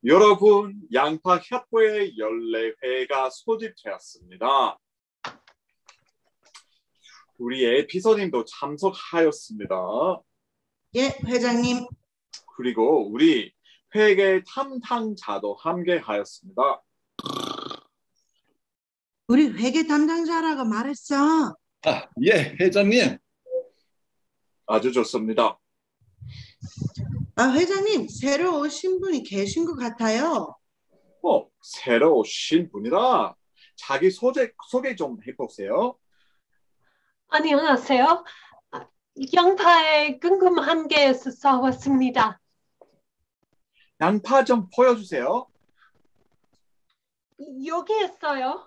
여러분, 양파 협회 연례회가 소집되었습니다. 우리 에피서님도 참석하였습니다. 예, 회장님. 그리고 우리 회계 담당자도 함께하였습니다. 우리 회계 담당자라고 말했어. 예, 회장님. 아주 좋습니다. 회장님, 새로 오신 분이 계신 것 같아요. 새로 오신 분이라 자기 소개 좀 해보세요. 안녕하세요. 양파에 궁금한 게 있어서 왔습니다. 양파 좀 보여주세요. 여기 있어요.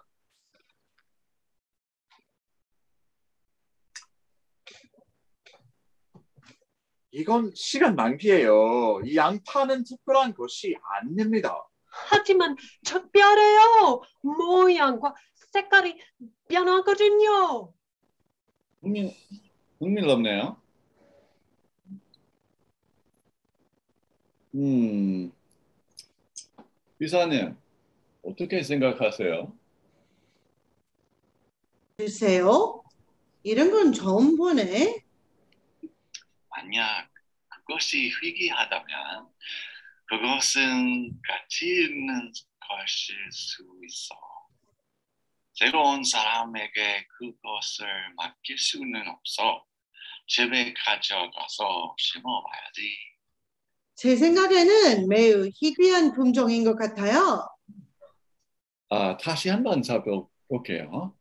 이건 시간 낭비예요. 이 양파는 특별한 것이 아닙니다. 하지만 특별해요. 모양과 색깔이 변하거든요. 흥미롭네요. 비서님, 어떻게 생각하세요? 글쎄요. 이런 건 처음 보네. 만약 그것이 희귀하다면 그것은 가치 있는 것일 수 있어. 새로운 사람에게 그것을 맡길 수는 없어. 집에 가져가서 심어봐야지. 제 생각에는 매우 희귀한 품종인 것 같아요. 다시 한번 잡아볼게요.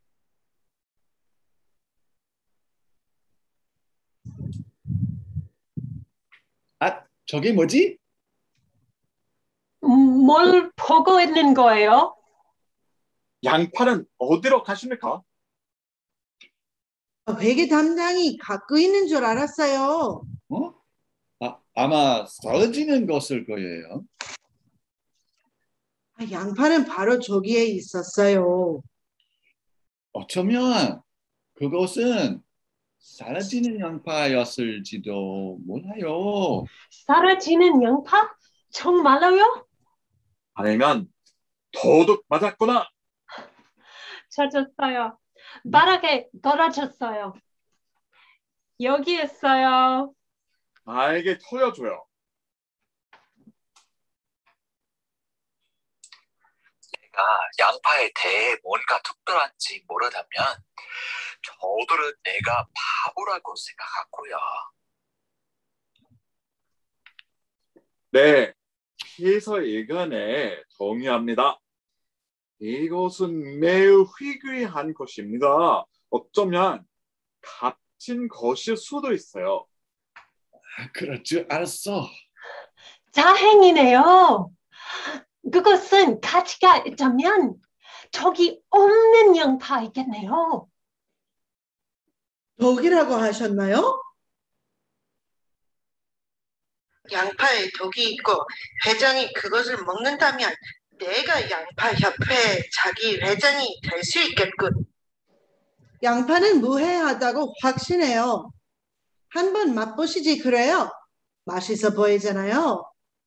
저게 뭐지? 뭘 보고 있는 거예요? 양파는 어디로 가십니까? 회계 담당이 갖고 있는 줄 알았어요. 아마 떨어지는 것일 거예요. 양파는 바로 저기에 있었어요. 어쩌면 그것은 사라지는 양파였을지도 몰라요. 사라지는 양파? 정말로요? 아니면 도둑 맞았구나. 찾았어요. 바닥에 떨어졌어요. 여기 있어요. 나에게 털어줘요. 내가 양파에 대해 뭔가 특별한지 모르다면 저들은 내가 바보라고 생각하고요. 네, 피서 의견에 동의합니다. 이것은 매우 희귀한 것입니다. 어쩌면 값진 것일 수도 있어요. 그럴 줄 알았어. 다행이네요. 그것은 가치가 있다면 저기 없는 양파이겠네요. 독이라고 하셨나요? 양파에 독이 있고 회장이 그것을 먹는다면 내가 양파협회 자기 회장이 될 수 있겠군. 양파는 무해하다고 확신해요. 한번 맛보시지 그래요? 맛있어 보이잖아요.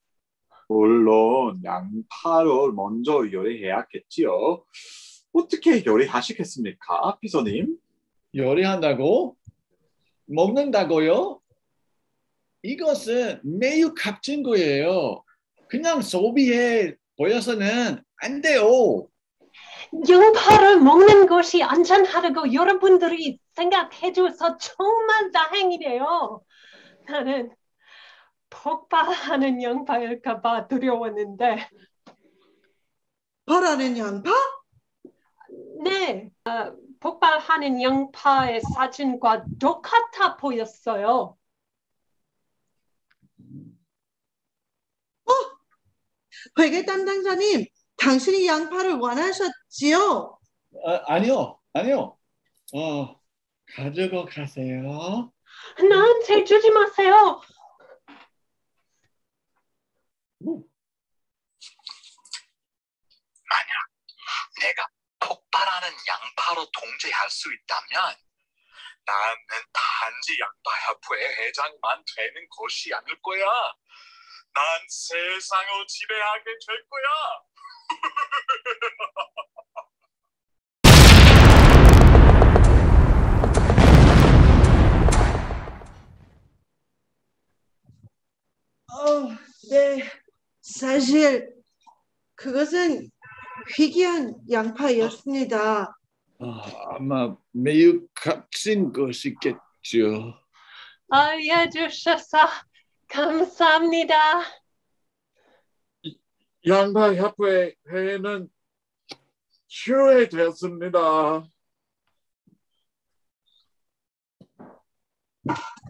물론 양파를 먼저 요리해야겠지요. 어떻게 요리하시겠습니까, 비서님? 요리한다고? 먹는다고요? 이것은 매우 값진 거예요. 그냥 소비해 보여서는 안 돼요. 양파를 먹는 것이 안전하다고 여러분들이 생각해줘서 정말 다행이네요. 나는 폭발하는 양파일까 봐 두려웠는데. 폭발하는 양파? 네, 폭발하는 양파의 사진과 똑같아 보였어요. 회계 담당자님, 당신이 양파를 원하셨지요? 아니요. 가지고 가세요. 나한테 주지 마세요. 만약 내가 폭발하는 양파로 통제할 수 있다면 나는 단지 양파협회 회장만 되는 것이 아닐 거야. 난 세상을 지배하게 될 거야. 네. 사실 그것은 희귀한 양파였습니다. 아마 매우 값진 것이겠죠. 알려주셔서 감사합니다. 양파 협회는 휴회되었습니다.